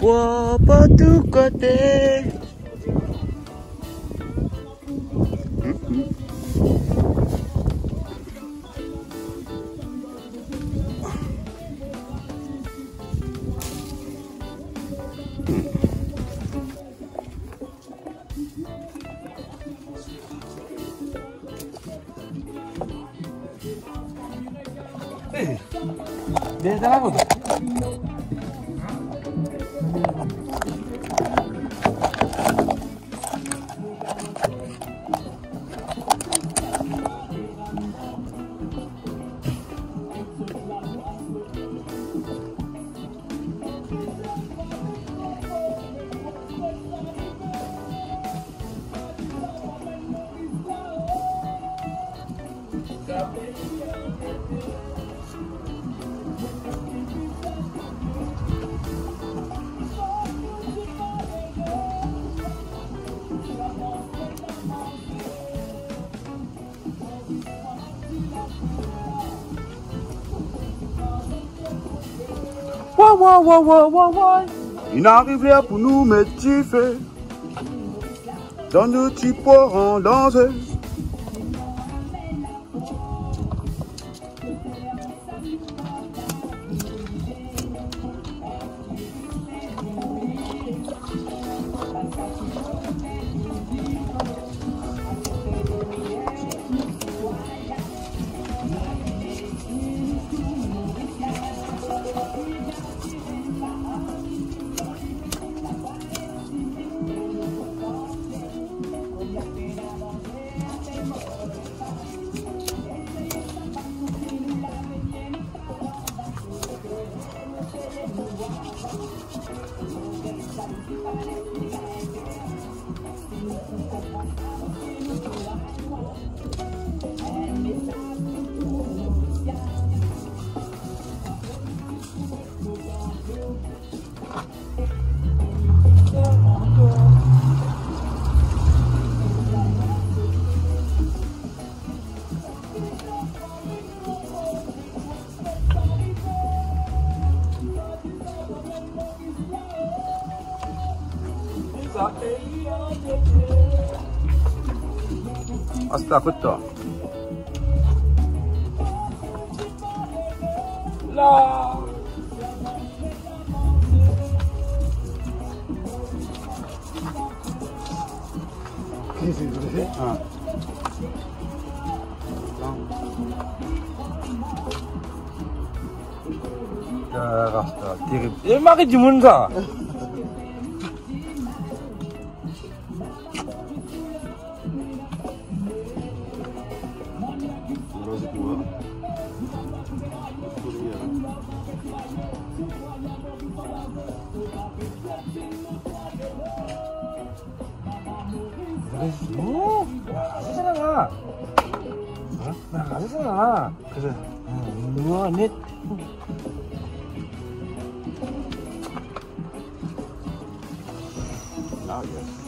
poids par tous côtés. Desde la foto. Il arrive là pour nous mettre du feu dans nos petits pots en danger. Asta câtă? La. Asta, terrible. E mare de mânza. 뭐? 하잖아. 나 하잖아. 그래. 누가 내. 아, 예.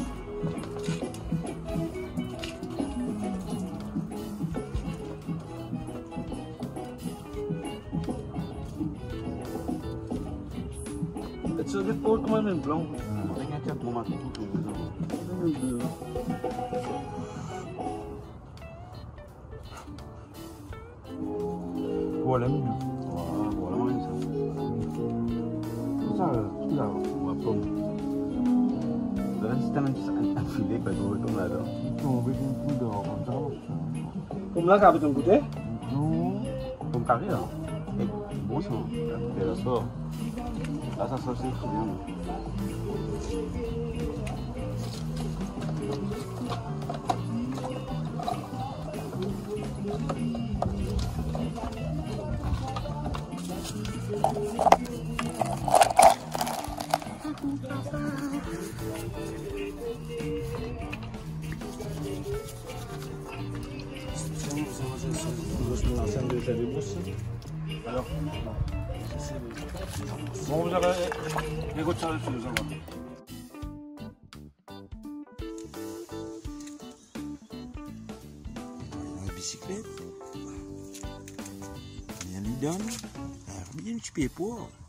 C'est juste pour comme un blanc. Regarde, tu as tout. Voilà. Voilà, Ça, tu l'as. Le reste, c'est un filet que tu veux tomber là. On veut un coup d'or comme ça. Comme là, tu as goûté? Non. Comme carré, là. Bon, ça. Et ça. Là, ça sort, c'est bien. Alors, bon, vous avez les gouttes sur le feu, vous avez. Une bicyclette. Bien lui donne. Bien un petit peu pour.